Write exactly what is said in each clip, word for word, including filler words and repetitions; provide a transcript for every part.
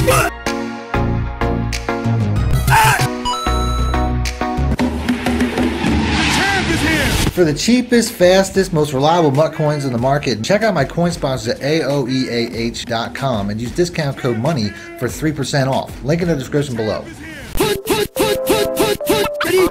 For the cheapest, fastest, most reliable MUT coins in the market, check out my coin sponsors at A O E A H dot com and use discount code MONEY for three percent off. Link in the description below. Put, put, put, put, put, put, ready.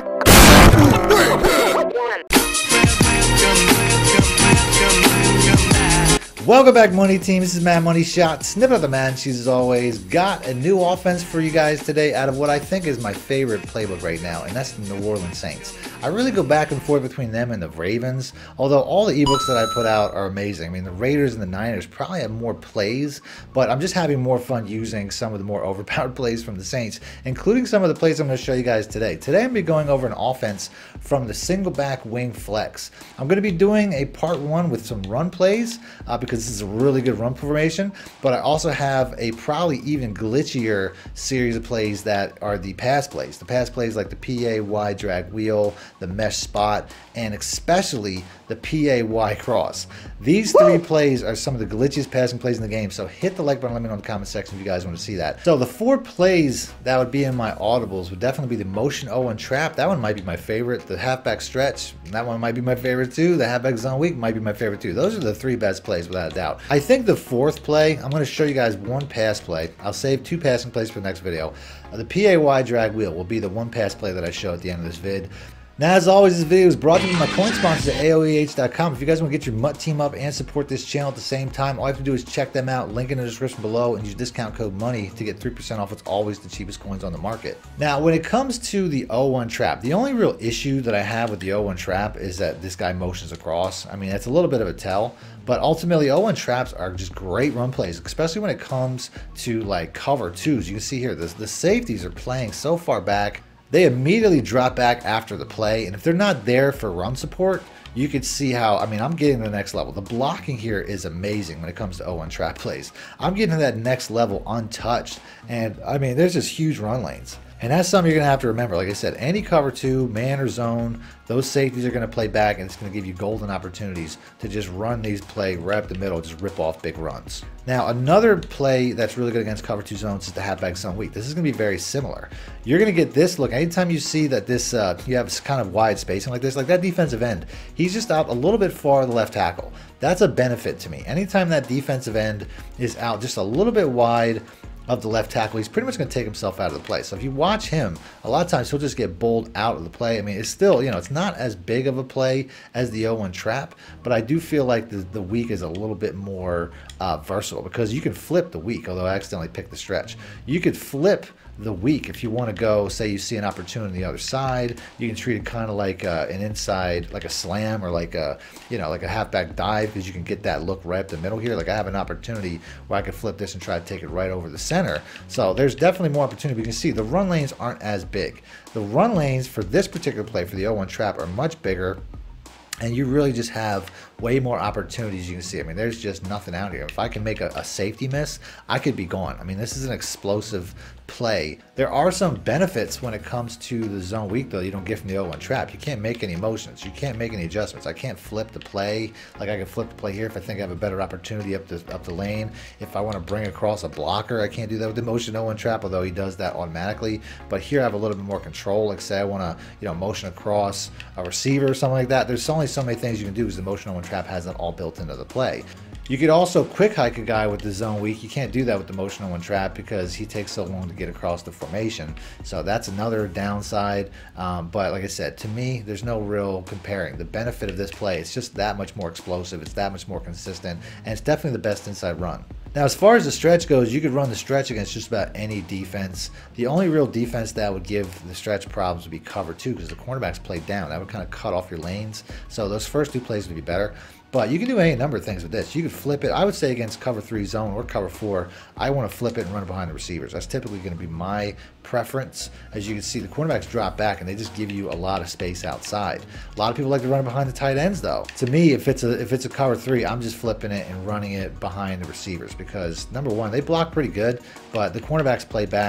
Welcome back, Money Team. This is Mad Money Shot. Snippet of the man. She's as always got a new offense for you guys today out of what I think is my favorite playbook right now, and that's the New Orleans Saints. I really go back and forth between them and the Ravens, although all the ebooks that I put out are amazing. I mean, the Raiders and the Niners probably have more plays, but I'm just having more fun using some of the more overpowered plays from the Saints, including some of the plays I'm going to show you guys today. Today I'm going to be going over an offense from the single back wing flex. I'm going to be doing a part one with some run plays uh, because this is a really good run formation, but I also have a probably even glitchier series of plays that are the pass plays. The pass plays like the P A Y drag wheel, the mesh spot, and especially the P A Y cross. These three Woo! plays are some of the glitchiest passing plays in the game, so hit the like button, let me know in the comment section if you guys want to see that. So the four plays that would be in my audibles would definitely be the motion oh one trap. That one might be my favorite. The halfback stretch, that one might be my favorite too. The halfback zone weak might be my favorite too. Those are the three best plays without a doubt. I think the fourth play, I'm going to show you guys one pass play. I'll save two passing plays for the next video. Uh, the P A Y drag wheel will be the one pass play that I show at the end of this vid. Now, as always, this video is brought to you by my coin sponsors at A O E H dot com. If you guys want to get your MUT team up and support this channel at the same time, all you have to do is check them out. Link in the description below and use discount code MONEY to get three percent off. It's always the cheapest coins on the market. Now, when it comes to the oh one trap, the only real issue that I have with the oh one trap is that this guy motions across. I mean, it's a little bit of a tell, but ultimately oh one traps are just great run plays, especially when it comes to like cover twos. You can see here, the, the safeties are playing so far back. They immediately drop back after the play, and if they're not there for run support, you could see how, I mean, I'm getting to the next level. The blocking here is amazing when it comes to oh one trap plays. I'm getting to that next level untouched, and I mean, there's just huge run lanes. And that's something you're going to have to remember. Like I said, any cover two, man or zone, those safeties are going to play back, and it's going to give you golden opportunities to just run these play right up the middle, just rip off big runs. Now, another play that's really good against cover two zones is the halfback zone weak. This is going to be very similar. You're going to get this look. Anytime you see that this, uh, you have kind of wide spacing like this, like that defensive end, he's just out a little bit far to the left tackle. That's a benefit to me. Anytime that defensive end is out just a little bit wide of the left tackle, he's pretty much going to take himself out of the play. So if you watch him, a lot of times he'll just get bowled out of the play. I mean, it's still, you know, it's not as big of a play as the oh one trap, but I do feel like the, the weak is a little bit more uh, versatile because you can flip the weak, although I accidentally picked the stretch. You could flip the weak if you want to go, say you see an opportunity on the other side, you can treat it kind of like uh, an inside, like a slam or like a, you know, like a halfback dive, because you can get that look right up the middle here. Like I have an opportunity where I could flip this and try to take it right over the center. So there's definitely more opportunity. You can see the run lanes aren't as big. The run lanes for this particular play for the oh one trap are much bigger, and you really just have way more opportunities. You can see, I mean, there's just nothing out here. If I can make a, a safety miss, I could be gone. I mean, this is an explosive play. There are some benefits when it comes to the zone weak, though, you don't get from the oh one trap. You can't make any motions. You can't make any adjustments. I can't flip the play. Like I can flip the play here if I think I have a better opportunity up the, up the lane. If I want to bring across a blocker, I can't do that with the motion oh one trap, although he does that automatically. But here I have a little bit more control. Like say I want to, you know, motion across a receiver or something like that. There's only so many things you can do because the motion oh one trap has that all built into the play. You could also quick hike a guy with the zone weak. You can't do that with the motion oh one trap because he takes so long to get across the formation. So that's another downside. Um, but like I said, to me, there's no real comparing. The benefit of this play, it's just that much more explosive. It's that much more consistent, and it's definitely the best inside run. Now, as far as the stretch goes, you could run the stretch against just about any defense. The only real defense that would give the stretch problems would be cover two, because the cornerbacks play down. That would kind of cut off your lanes. So those first two plays would be better. But you can do any number of things with this. You could flip it. I would say against cover three zone or cover four, I want to flip it and run it behind the receivers. That's typically going to be my preference. As you can see, the cornerbacks drop back and they just give you a lot of space outside. A lot of people like to run it behind the tight ends, though. To me, if it's a if it's a cover three, I'm just flipping it and running it behind the receivers because number one, they block pretty good, but the cornerbacks play back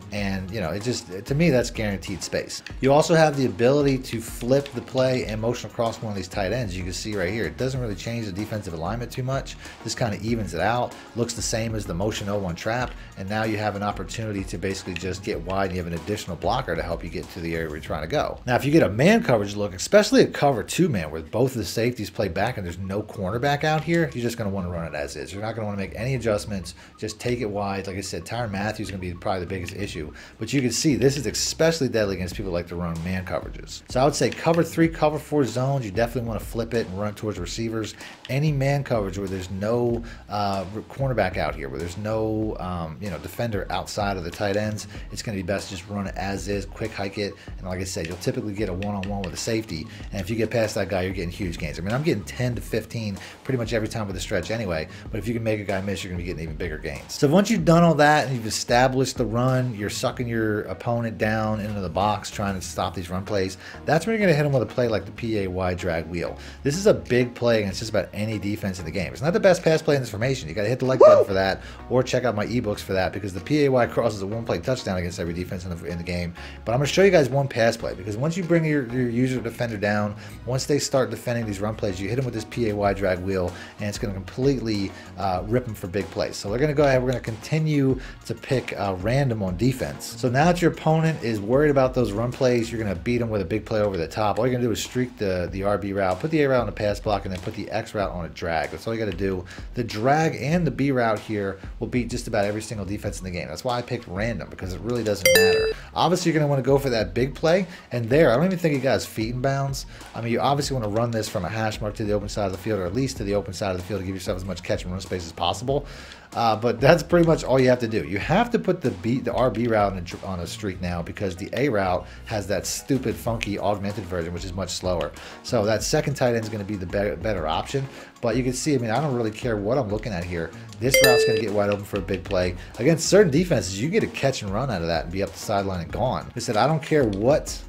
And, you know, it just, to me, that's guaranteed space. You also have the ability to flip the play and motion across one of these tight ends. You can see right here, it doesn't really change the defensive alignment too much. This kind of evens it out. Looks the same as the motion oh one trap. And now you have an opportunity to basically just get wide, and you have an additional blocker to help you get to the area where you're trying to go. Now, if you get a man coverage look, especially a cover two man where both of the safeties play back and there's no cornerback out here, you're just going to want to run it as is. You're not going to want to make any adjustments. Just take it wide. Like I said, Tyrann Mathieu is going to be probably the biggest issue. But you can see this is especially deadly against people who like to run man coverages. So I would say cover three, cover four zones, you definitely want to flip it and run towards receivers. Any man coverage where there's no uh, cornerback out here, where there's no um, you know, defender outside of the tight ends, it's going to be best to just run it as is, quick hike it. And like I said, you'll typically get a one-on-one with a safety. And if you get past that guy, you're getting huge gains. I mean, I'm getting ten to fifteen pretty much every time with a stretch anyway. But if you can make a guy miss, you're going to be getting even bigger gains. So once you've done all that and you've established the run, you're sucking your opponent down into the box trying to stop these run plays, that's when you're going to hit them with a play like the P A Y drag wheel. This is a big play against just about any defense in the game. It's not the best pass play in this formation. You got to hit the like button for that, or check out my ebooks for that, because the P A Y cross is a one play touchdown against every defense in the, in the game. But I'm going to show you guys one pass play, because once you bring your, your user defender down, once they start defending these run plays, you hit them with this P A Y drag wheel, and it's going to completely uh, rip them for big plays. So we're going to go ahead, we're going to continue to pick uh, random on defense. So now that your opponent is worried about those run plays, you're going to beat them with a big play over the top. All you're going to do is streak the, the R B route, put the A route on a pass block, and then put the X route on a drag. That's all you got to do. The drag and the B route here will beat just about every single defense in the game. That's why I picked random, because it really doesn't matter. Obviously, you're going to want to go for that big play, and there, I don't even think he got his feet in bounds. I mean, you obviously want to run this from a hash mark to the open side of the field, or at least to the open side of the field, to give yourself as much catch and run space as possible. Uh, but that's pretty much all you have to do. You have to put the B, the R B route on a, on a streak now, because the A route has that stupid, funky, augmented version, which is much slower. So that second tight end is going to be the better, better option. But you can see, I mean, I don't really care what I'm looking at here. This route's going to get wide open for a big play. Against certain defenses, you get a catch and run out of that and be up the sideline and gone. Like I said, I don't care what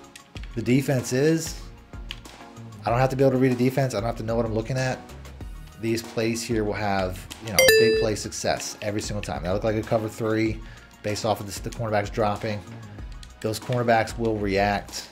the defense is. I don't have to be able to read a defense. I don't have to know what I'm looking at. These plays here will have, you know, big play success every single time. They look like a cover three based off of this, the cornerbacks dropping. Those cornerbacks will react.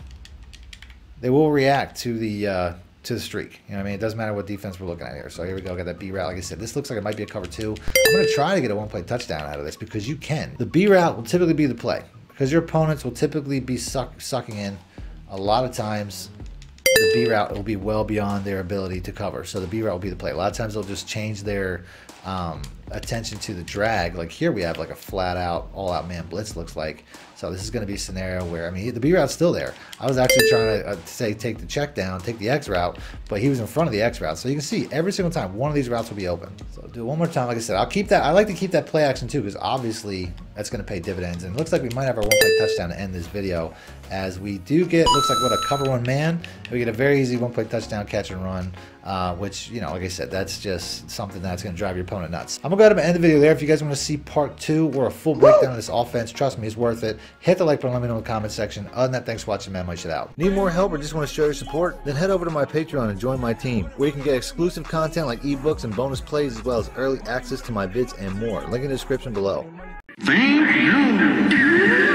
They will react to the uh, to the streak. You know what I mean? It doesn't matter what defense we're looking at here. So here we go. Got that B route. Like I said, this looks like it might be a cover two. I'm going to try to get a one-play touchdown out of this, because you can. The B route will typically be the play, because your opponents will typically be suck, sucking in a lot of times. The B route will be well beyond their ability to cover. So the B route will be the play. A lot of times they'll just change their um, attention to the drag. Like here we have like a flat out, all out man blitz looks like. So this is going to be a scenario where, I mean, the B route's still there. I was actually trying to uh, say take the check down, take the X route, but he was in front of the X route. So you can see every single time one of these routes will be open. So I'll do it one more time. Like I said, I'll keep that. I like to keep that play action too, because obviously that's going to pay dividends. And it looks like we might have our one play touchdown to end this video, as we do get, looks like what, a cover one man. We get a very easy one play touchdown catch and run, uh, which, you know, like I said, that's just something that's going to drive your opponent nuts. I'm going to go ahead and end the video there. If you guys want to see part two or a full breakdown of this offense, trust me, it's worth it. Hit the like button, let me know in the comment section. Other than that, thanks for watching, man. Much it out. Need more help or just want to show your support? Then head over to my Patreon and join my team, where you can get exclusive content like ebooks and bonus plays, as well as early access to my vids and more. Link in the description below. Thank you.